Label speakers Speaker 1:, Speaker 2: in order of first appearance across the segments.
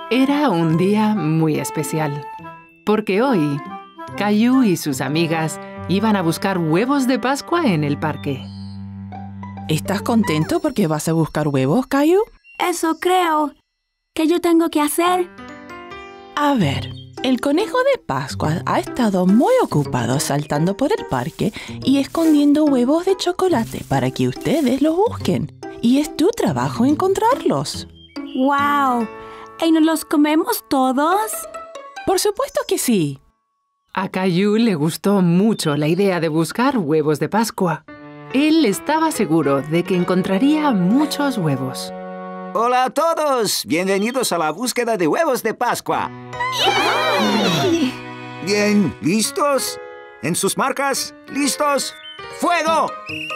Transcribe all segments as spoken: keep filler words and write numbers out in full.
Speaker 1: Era un día muy especial, porque hoy Caillou y sus amigas iban a buscar huevos de Pascua en el parque.
Speaker 2: ¿Estás contento porque vas a buscar huevos, Caillou?
Speaker 3: Eso creo. ¿Qué yo tengo que hacer?
Speaker 2: A ver, el conejo de Pascua ha estado muy ocupado saltando por el parque y escondiendo huevos de chocolate para que ustedes los busquen. Y es tu trabajo encontrarlos.
Speaker 3: ¡Wow! ¿Y nos los comemos todos?
Speaker 2: Por supuesto que sí.
Speaker 1: A Caillou le gustó mucho la idea de buscar huevos de Pascua. Él estaba seguro de que encontraría muchos huevos.
Speaker 4: ¡Hola a todos! Bienvenidos a la búsqueda de huevos de Pascua. ¡Yay! Bien, ¿listos? ¿En sus marcas? ¿Listos? ¡Fuego!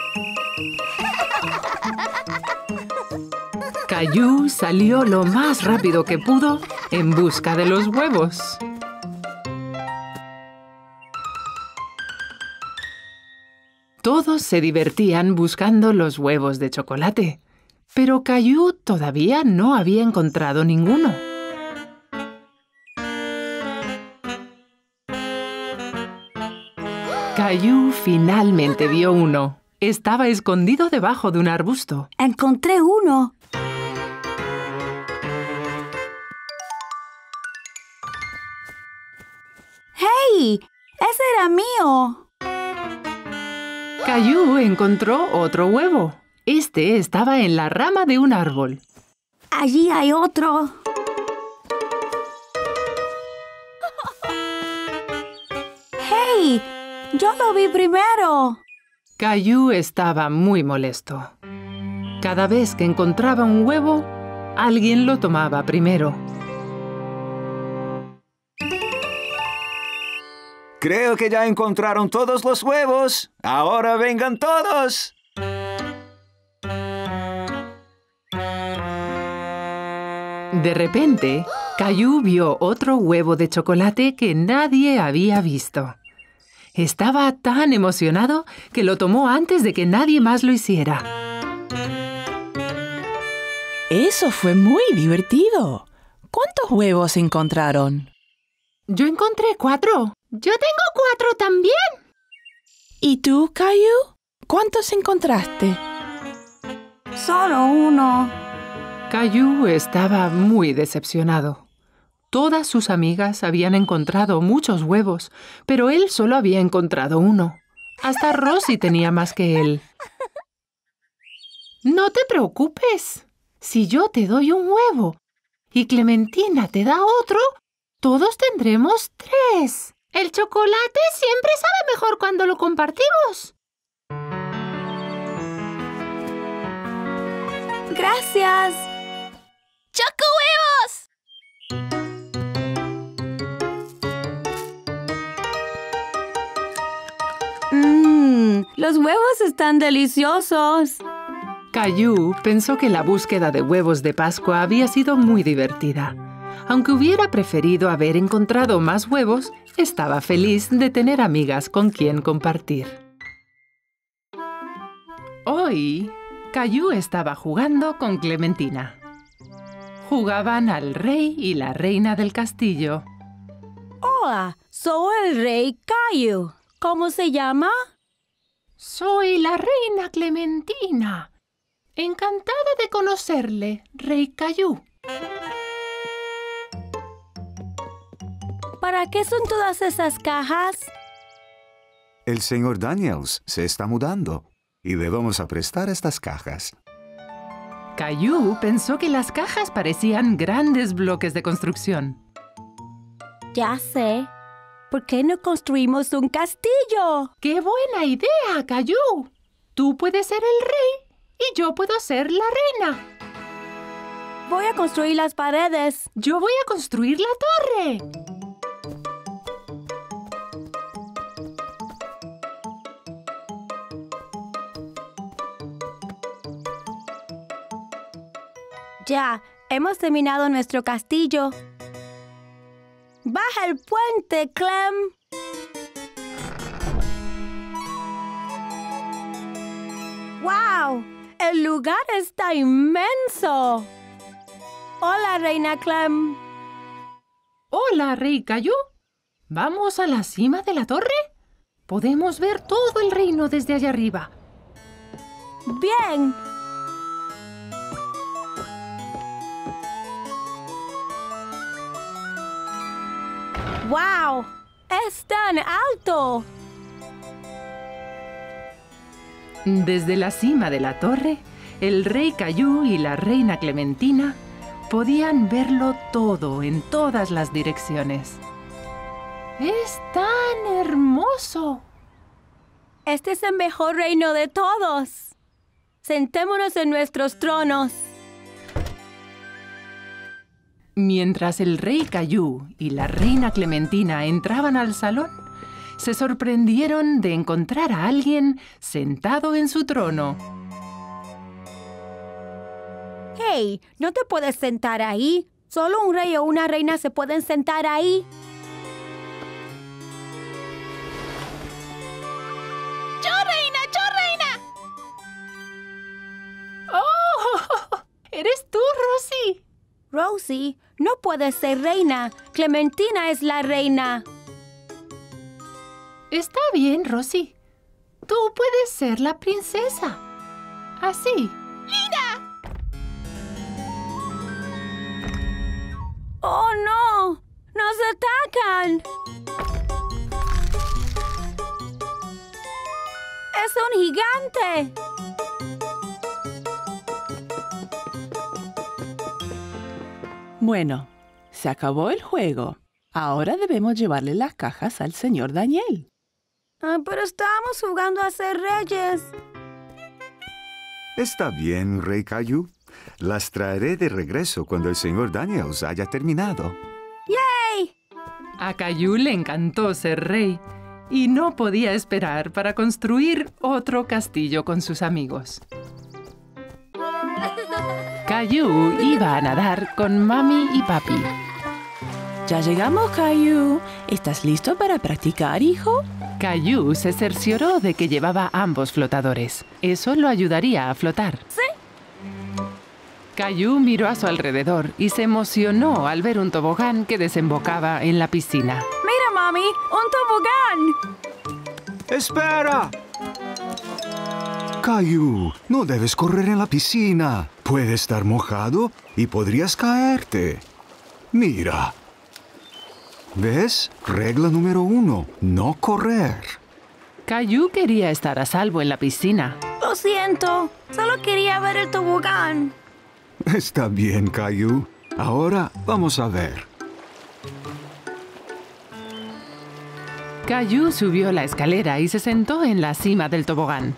Speaker 1: Caillou salió lo más rápido que pudo en busca de los huevos. Todos se divertían buscando los huevos de chocolate, pero Caillou todavía no había encontrado ninguno. Caillou finalmente vio uno. Estaba escondido debajo de un arbusto.
Speaker 3: ¡Encontré uno! ¡Hey! ¡Ese era mío!
Speaker 1: Caillou encontró otro huevo. Este estaba en la rama de un árbol.
Speaker 3: ¡Allí hay otro! ¡Hey! ¡Yo lo vi primero!
Speaker 1: Caillou estaba muy molesto. Cada vez que encontraba un huevo, alguien lo tomaba primero.
Speaker 4: Creo que ya encontraron todos los huevos. ¡Ahora vengan todos!
Speaker 1: De repente, Caillou vio otro huevo de chocolate que nadie había visto. Estaba tan emocionado que lo tomó antes de que nadie más lo hiciera.
Speaker 2: Eso fue muy divertido. ¿Cuántos huevos encontraron?
Speaker 1: Yo encontré cuatro.
Speaker 3: ¡Yo tengo cuatro también!
Speaker 2: ¿Y tú, Caillou? ¿Cuántos encontraste?
Speaker 3: Solo uno.
Speaker 1: Caillou estaba muy decepcionado. Todas sus amigas habían encontrado muchos huevos, pero él solo había encontrado uno. Hasta Rosie tenía más que él. No te preocupes. Si yo te doy un huevo y Clementina te da otro, todos tendremos tres.
Speaker 3: El chocolate siempre sabe mejor cuando lo compartimos. Gracias. ¡Choco huevos! Mmm, los huevos están deliciosos.
Speaker 1: Caillou pensó que la búsqueda de huevos de Pascua había sido muy divertida. Aunque hubiera preferido haber encontrado más huevos, estaba feliz de tener amigas con quien compartir. Hoy, Caillou estaba jugando con Clementina. Jugaban al rey y la reina del castillo.
Speaker 3: Hola, soy el rey Caillou. ¿Cómo se llama?
Speaker 1: Soy la reina Clementina. Encantada de conocerle, rey Caillou.
Speaker 3: ¿Para qué son todas esas cajas?
Speaker 4: El señor Daniels se está mudando y le vamos a prestar estas cajas.
Speaker 1: Caillou pensó que las cajas parecían grandes bloques de construcción.
Speaker 3: Ya sé. ¿Por qué no construimos un castillo?
Speaker 1: ¡Qué buena idea, Caillou! Tú puedes ser el rey y yo puedo ser la reina.
Speaker 3: Voy a construir las paredes.
Speaker 1: Yo voy a construir la torre.
Speaker 3: Ya, hemos terminado nuestro castillo. ¡Baja el puente, Clem! ¡Wow! ¡El lugar está inmenso! Hola, Reina Clem.
Speaker 1: Hola, Rey Caillou. ¿Vamos a la cima de la torre? Podemos ver todo el reino desde allá arriba.
Speaker 3: Bien. ¡Wow! ¡Es tan alto!
Speaker 1: Desde la cima de la torre, el Rey Caillou y la Reina Clementina podían verlo todo en todas las direcciones. ¡Es tan hermoso!
Speaker 3: Este es el mejor reino de todos. Sentémonos en nuestros tronos.
Speaker 1: Mientras el Rey Caillou y la Reina Clementina entraban al salón, se sorprendieron de encontrar a alguien sentado en su trono.
Speaker 3: ¡Hey! No te puedes sentar ahí. Solo un rey o una reina se pueden sentar ahí.
Speaker 2: ¡Yo, reina! ¡Yo, reina!
Speaker 1: ¡Oh! ¡Eres tú, Rosie!
Speaker 3: Rosie, no puedes ser reina. Clementina es la reina.
Speaker 1: Está bien, Rosie. Tú puedes ser la princesa. Así.
Speaker 2: ¡Mira!
Speaker 3: ¡Oh, no! ¡Nos atacan! ¡Es un gigante!
Speaker 2: Bueno, se acabó el juego. Ahora debemos llevarle las cajas al señor Daniel.
Speaker 3: Ah, pero estábamos jugando a ser reyes.
Speaker 5: Está bien, Rey Caillou. Las traeré de regreso cuando el señor Daniels haya terminado.
Speaker 3: ¡Yay!
Speaker 1: A Caillou le encantó ser rey y no podía esperar para construir otro castillo con sus amigos. Caillou iba a nadar con Mami y Papi.
Speaker 2: Ya llegamos, Caillou. ¿Estás listo para practicar, hijo?
Speaker 1: Caillou se cercioró de que llevaba ambos flotadores. Eso lo ayudaría a flotar.
Speaker 3: ¿Sí?
Speaker 1: Caillou miró a su alrededor y se emocionó al ver un tobogán que desembocaba en la piscina.
Speaker 3: ¡Mira, Mami! ¡Un tobogán!
Speaker 5: ¡Espera! Caillou, no debes correr en la piscina. Puede estar mojado y podrías caerte. Mira. ¿Ves? Regla número uno, no correr.
Speaker 1: Caillou quería estar a salvo en la piscina.
Speaker 3: Lo siento. Solo quería ver el tobogán.
Speaker 5: Está bien, Caillou. Ahora vamos a ver.
Speaker 1: Caillou subió la escalera y se sentó en la cima del tobogán.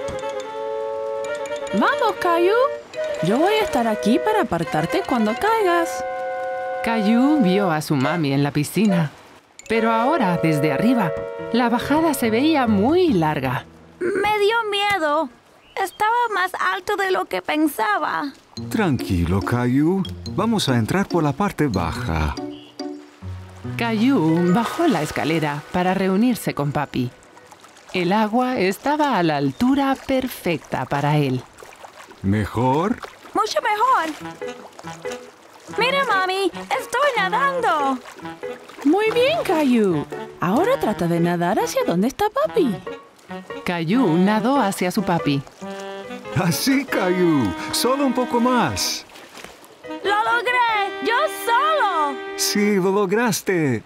Speaker 2: ¡Vamos, Caillou! Yo voy a estar aquí para apartarte cuando caigas.
Speaker 1: Caillou vio a su mami en la piscina. Pero ahora, desde arriba, la bajada se veía muy larga.
Speaker 3: Me dio miedo. Estaba más alto de lo que pensaba.
Speaker 5: Tranquilo, Caillou. Vamos a entrar por la parte baja.
Speaker 1: Caillou bajó la escalera para reunirse con Papi. El agua estaba a la altura perfecta para él.
Speaker 5: ¿Mejor?
Speaker 3: Mucho mejor. Mira, Mami, estoy nadando.
Speaker 2: Muy bien, Caillou. Ahora trata de nadar hacia donde está Papi.
Speaker 1: Caillou nadó hacia su papi.
Speaker 5: Así, Caillou. Solo un poco más.
Speaker 3: ¡Lo logré! ¡Yo solo!
Speaker 5: Sí, lo lograste.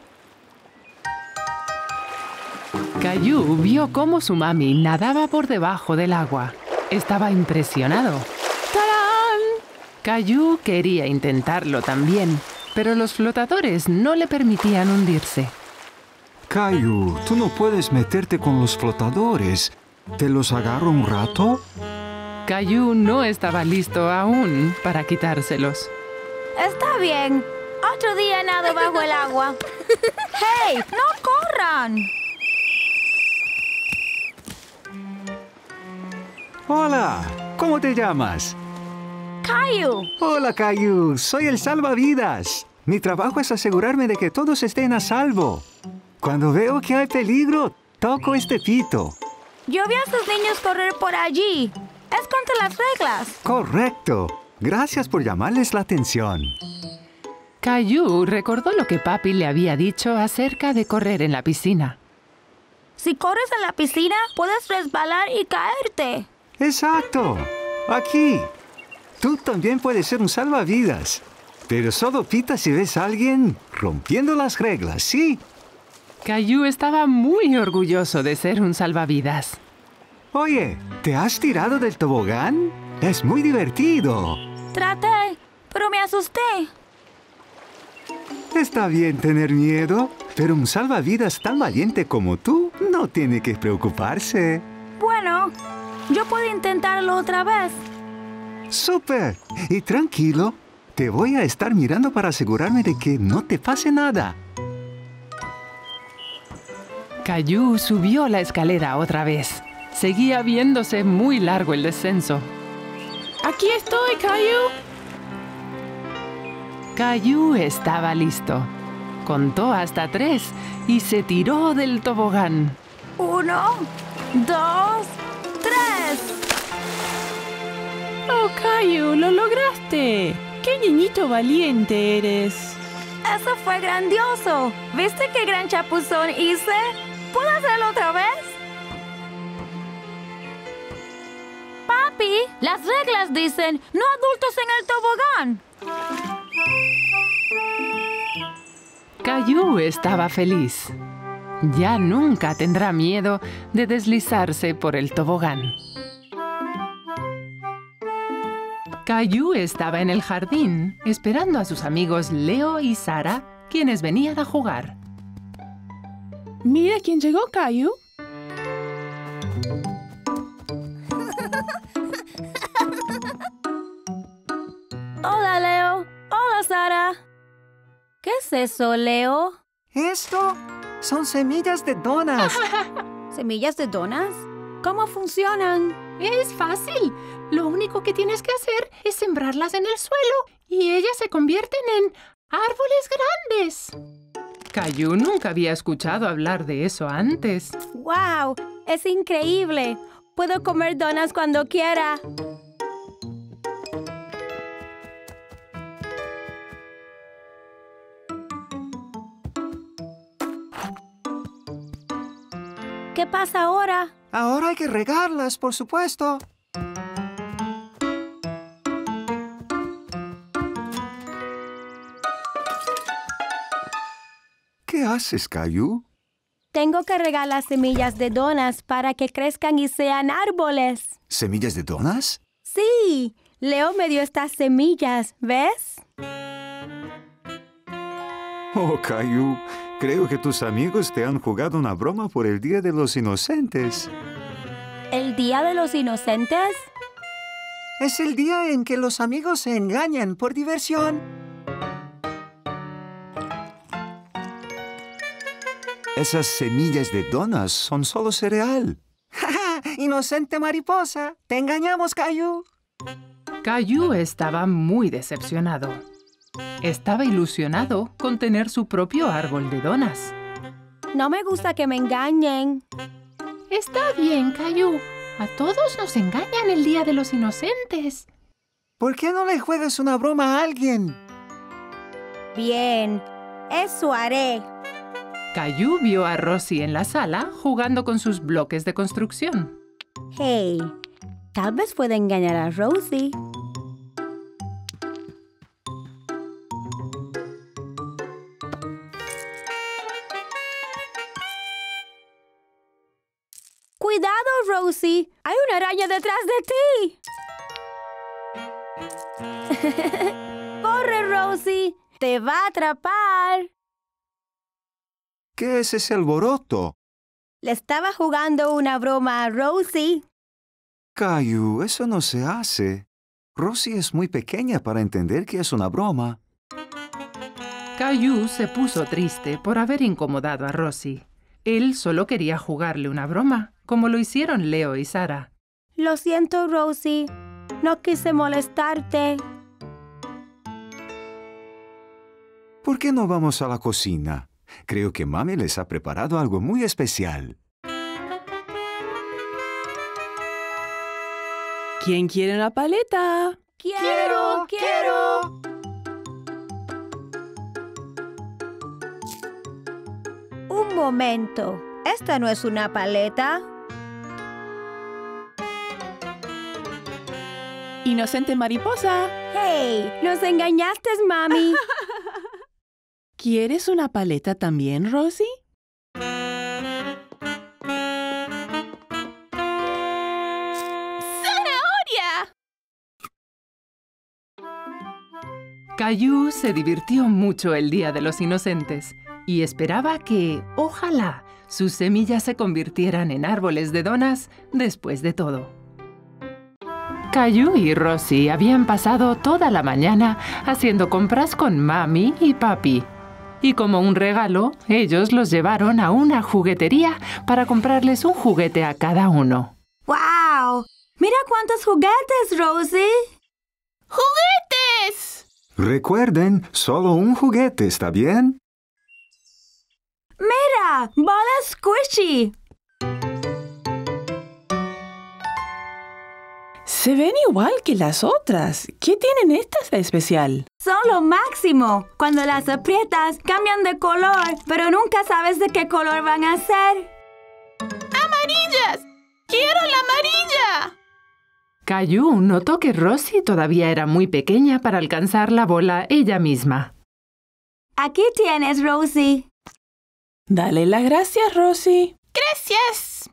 Speaker 1: Caillou vio cómo su mami nadaba por debajo del agua. Estaba impresionado.
Speaker 2: ¡Tarán!
Speaker 1: Caillou quería intentarlo también, pero los flotadores no le permitían hundirse.
Speaker 5: Caillou, tú no puedes meterte con los flotadores. ¿Te los agarro un rato?
Speaker 1: Caillou no estaba listo aún para quitárselos.
Speaker 3: Está bien. Otro día nado bajo el agua. ¡Hey! ¡No corran!
Speaker 5: Hola, ¿cómo te llamas?
Speaker 3: Caillou.
Speaker 5: Hola, Caillou. Soy el salvavidas. Mi trabajo es asegurarme de que todos estén a salvo. Cuando veo que hay peligro, toco este pito.
Speaker 3: Yo vi a esos niños correr por allí. Es contra las reglas.
Speaker 5: Correcto. Gracias por llamarles la atención.
Speaker 1: Caillou recordó lo que Papi le había dicho acerca de correr en la piscina.
Speaker 3: Si corres en la piscina, puedes resbalar y caerte.
Speaker 5: ¡Exacto! Aquí. Tú también puedes ser un salvavidas. Pero solo pita si ves a alguien rompiendo las reglas, ¿sí?
Speaker 1: Caillou estaba muy orgulloso de ser un salvavidas.
Speaker 5: Oye, ¿te has tirado del tobogán? Es muy divertido.
Speaker 3: Traté, pero me asusté.
Speaker 5: Está bien tener miedo, pero un salvavidas tan valiente como tú no tiene que preocuparse.
Speaker 3: Bueno, yo puedo intentarlo otra vez.
Speaker 5: ¡Súper! Y tranquilo, te voy a estar mirando para asegurarme de que no te pase nada.
Speaker 1: Caillou subió la escalera otra vez. Seguía viéndose muy largo el descenso.
Speaker 2: Aquí estoy, Caillou.
Speaker 1: Caillou estaba listo. Contó hasta tres y se tiró del tobogán.
Speaker 3: Uno, dos, tres.
Speaker 2: Oh, Caillou, lo lograste. ¡Qué niñito valiente eres!
Speaker 3: Eso fue grandioso. ¿Viste qué gran chapuzón hice? ¿Puedo hacerlo otra vez? Papi, las reglas dicen no adultos en el tobogán.
Speaker 1: Caillou estaba feliz. Ya nunca tendrá miedo de deslizarse por el tobogán. Caillou estaba en el jardín, esperando a sus amigos Leo y Sara, quienes venían a jugar.
Speaker 2: Mira quién llegó, Caillou.
Speaker 3: Hola, Leo. Hola, Sara. ¿Qué es eso, Leo?
Speaker 4: ¿Esto? Son semillas de donas.
Speaker 3: ¿Semillas de donas? ¿Cómo funcionan?
Speaker 1: Es fácil. Lo único que tienes que hacer es sembrarlas en el suelo y ellas se convierten en árboles grandes. Caillou nunca había escuchado hablar de eso antes.
Speaker 3: ¡Wow! ¡Es increíble! Puedo comer donas cuando quiera. ¿Qué pasa ahora?
Speaker 4: Ahora hay que regarlas, por supuesto.
Speaker 5: ¿Qué haces, Caillou?
Speaker 3: Tengo que regar las semillas de donas para que crezcan y sean árboles.
Speaker 5: ¿Semillas de donas?
Speaker 3: Sí, Leo me dio estas semillas, ¿ves?
Speaker 5: Oh, Caillou, creo que tus amigos te han jugado una broma por el Día de los Inocentes.
Speaker 3: ¿El Día de los Inocentes?
Speaker 4: Es el día en que los amigos se engañan por diversión.
Speaker 5: Esas semillas de donas son solo cereal.
Speaker 4: ¡Ja, inocente mariposa! ¡Te engañamos, Caillou!
Speaker 1: Caillou estaba muy decepcionado. Estaba ilusionado con tener su propio árbol de donas.
Speaker 3: No me gusta que me engañen.
Speaker 1: Está bien, Caillou. A todos nos engañan el Día de los Inocentes.
Speaker 4: ¿Por qué no le juegas una broma a alguien?
Speaker 3: Bien, eso haré.
Speaker 1: Caillou vio a Rosie en la sala jugando con sus bloques de construcción.
Speaker 3: Hey, tal vez pueda engañar a Rosie. ¡Cuidado, Rosie! ¡Hay una araña detrás de ti! ¡Corre, Rosie! ¡Te va a atrapar!
Speaker 5: ¿Qué es ese alboroto?
Speaker 3: Le estaba jugando una broma a Rosie.
Speaker 5: Caillou, eso no se hace. Rosie es muy pequeña para entender que es una broma.
Speaker 1: Caillou se puso triste por haber incomodado a Rosie. Él solo quería jugarle una broma, como lo hicieron Leo y Sara.
Speaker 3: Lo siento, Rosie. No quise molestarte.
Speaker 5: ¿Por qué no vamos a la cocina? Creo que Mami les ha preparado algo muy especial.
Speaker 2: ¿Quién quiere una paleta?
Speaker 3: ¡Quiero, quiero! Un momento. Esta no es una paleta.
Speaker 2: Inocente mariposa.
Speaker 3: ¡Hey! ¡Nos engañaste, mami!
Speaker 2: ¿Quieres una paleta también, Rosie?
Speaker 1: Caillou se divirtió mucho el Día de los Inocentes y esperaba que, ojalá, sus semillas se convirtieran en árboles de donas después de todo. Caillou y Rosie habían pasado toda la mañana haciendo compras con Mami y Papi. Y como un regalo, ellos los llevaron a una juguetería para comprarles un juguete a cada uno.
Speaker 3: ¡Wow! ¡Mira cuántos juguetes, Rosie!
Speaker 2: ¡Juguetes!
Speaker 5: Recuerden, solo un juguete, ¿está bien?
Speaker 3: ¡Mira! ¡Bola squishy!
Speaker 2: Se ven igual que las otras. ¿Qué tienen estas de especial?
Speaker 3: Son lo máximo. Cuando las aprietas, cambian de color, pero nunca sabes de qué color van a ser.
Speaker 2: ¡Amarillas! ¡Quiero la amarilla!
Speaker 1: Caillou notó que Rosie todavía era muy pequeña para alcanzar la bola ella misma.
Speaker 3: Aquí tienes, Rosie.
Speaker 2: Dale las gracias, Rosie.
Speaker 3: ¡Gracias!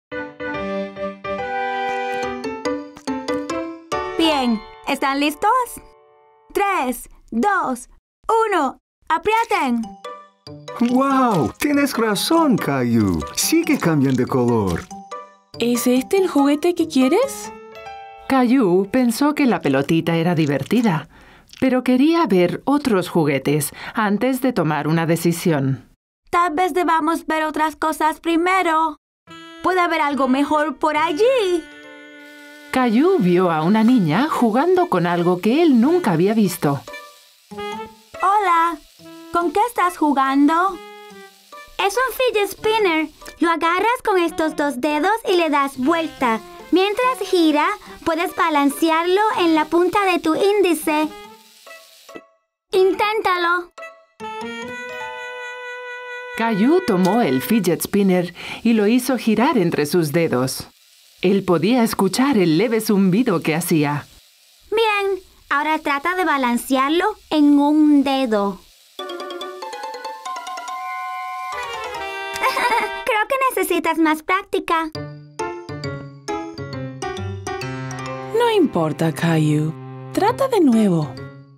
Speaker 3: Bien, ¿están listos? Tres, dos, uno, ¡aprieten!
Speaker 5: ¡Wow! Tienes razón, Caillou. Sí que cambian de color.
Speaker 2: ¿Es este el juguete que quieres?
Speaker 1: Caillou pensó que la pelotita era divertida, pero quería ver otros juguetes antes de tomar una decisión.
Speaker 3: Tal vez debamos ver otras cosas primero. Puede haber algo mejor por allí.
Speaker 1: Caillou vio a una niña jugando con algo que él nunca había visto.
Speaker 3: Hola, ¿con qué estás jugando? Es un fidget spinner. Lo agarras con estos dos dedos y le das vuelta. Mientras gira, puedes balancearlo en la punta de tu índice. Inténtalo.
Speaker 1: Caillou tomó el fidget spinner y lo hizo girar entre sus dedos. Él podía escuchar el leve zumbido que hacía.
Speaker 3: Bien, ahora trata de balancearlo en un dedo. Creo que necesitas más práctica.
Speaker 2: No importa, Caillou. Trata de nuevo.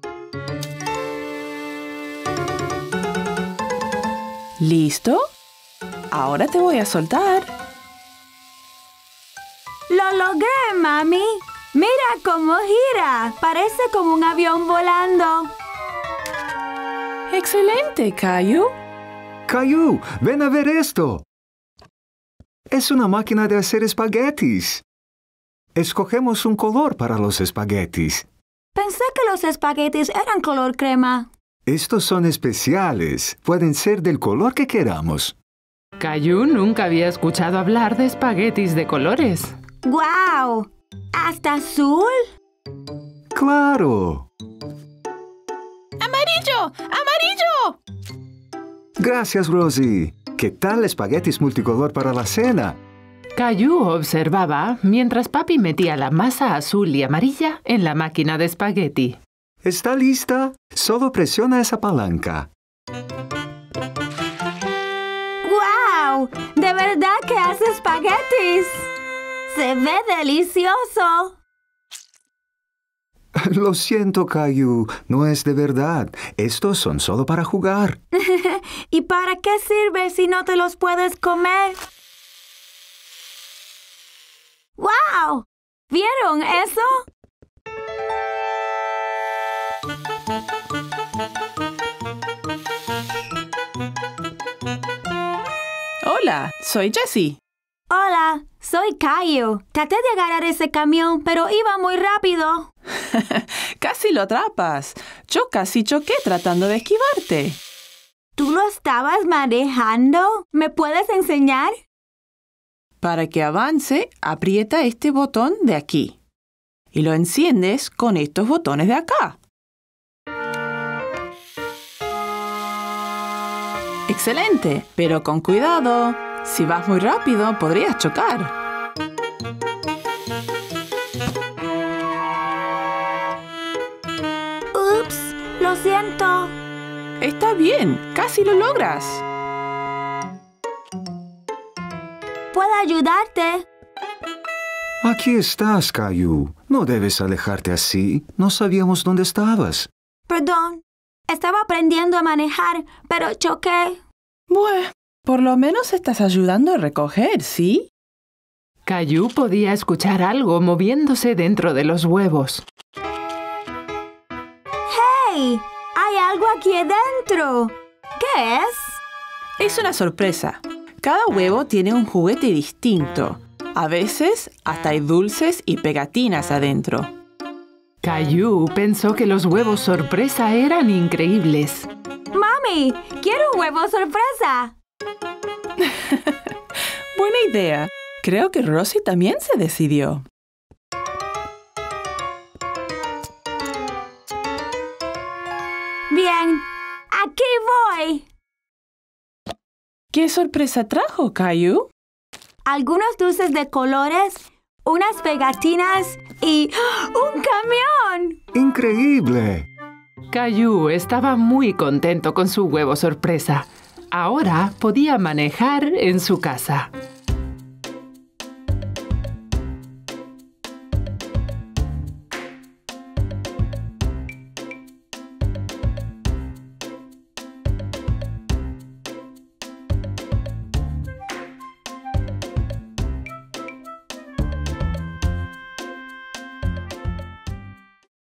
Speaker 2: ¿Listo? Ahora te voy a soltar.
Speaker 3: ¡Lo logré, mami! ¡Mira cómo gira! Parece como un avión volando.
Speaker 2: ¡Excelente, Caillou!
Speaker 5: Caillou, ven a ver esto. Es una máquina de hacer espaguetis. Escogemos un color para los espaguetis.
Speaker 3: Pensé que los espaguetis eran color crema.
Speaker 5: Estos son especiales. Pueden ser del color que queramos.
Speaker 1: Caillou nunca había escuchado hablar de espaguetis de colores.
Speaker 3: ¡Guau! ¿Hasta azul?
Speaker 5: ¡Claro!
Speaker 2: ¡Amarillo! ¡Amarillo!
Speaker 5: Gracias, Rosie. ¿Qué tal espaguetis multicolor para la cena?
Speaker 1: Caillou observaba mientras Papi metía la masa azul y amarilla en la máquina de espagueti.
Speaker 5: ¿Está lista? Solo presiona esa palanca.
Speaker 3: ¡Guau! ¡De verdad que hace espaguetis! ¡Se ve delicioso!
Speaker 5: Lo siento, Caillou. No es de verdad. Estos son solo para jugar.
Speaker 3: ¿Y para qué sirve si no te los puedes comer? ¡Wow! ¿Vieron eso?
Speaker 2: Hola, soy Jessie.
Speaker 3: Hola, soy Caillou. Traté de agarrar ese camión, pero iba muy rápido.
Speaker 2: Casi lo atrapas. Yo casi choqué tratando de esquivarte.
Speaker 3: ¿Tú lo estabas manejando? ¿Me puedes enseñar?
Speaker 2: Para que avance, aprieta este botón de aquí. Y lo enciendes con estos botones de acá. Excelente, pero con cuidado. Si vas muy rápido, podrías chocar.
Speaker 3: Ups, lo siento.
Speaker 2: Está bien, casi lo logras.
Speaker 3: ¿Puedo ayudarte?
Speaker 5: Aquí estás, Caillou. No debes alejarte así. No sabíamos dónde estabas.
Speaker 3: Perdón. Estaba aprendiendo a manejar, pero choqué.
Speaker 2: Bueno, por lo menos estás ayudando a recoger, ¿sí?
Speaker 1: Caillou podía escuchar algo moviéndose dentro de los huevos.
Speaker 3: ¡Hey! ¡Hay algo aquí adentro! ¿Qué es?
Speaker 2: Es una sorpresa. Cada huevo tiene un juguete distinto. A veces hasta hay dulces y pegatinas adentro.
Speaker 1: Caillou pensó que los huevos sorpresa eran increíbles.
Speaker 3: ¡Mami! ¡Quiero un huevo sorpresa!
Speaker 2: Buena idea. Creo que Rosie también se decidió.
Speaker 3: Bien, aquí voy.
Speaker 2: ¿Qué sorpresa trajo, Caillou?
Speaker 3: Algunos dulces de colores, unas pegatinas y ¡un camión!
Speaker 5: ¡Increíble!
Speaker 1: Caillou estaba muy contento con su huevo sorpresa. Ahora podía manejar en su casa.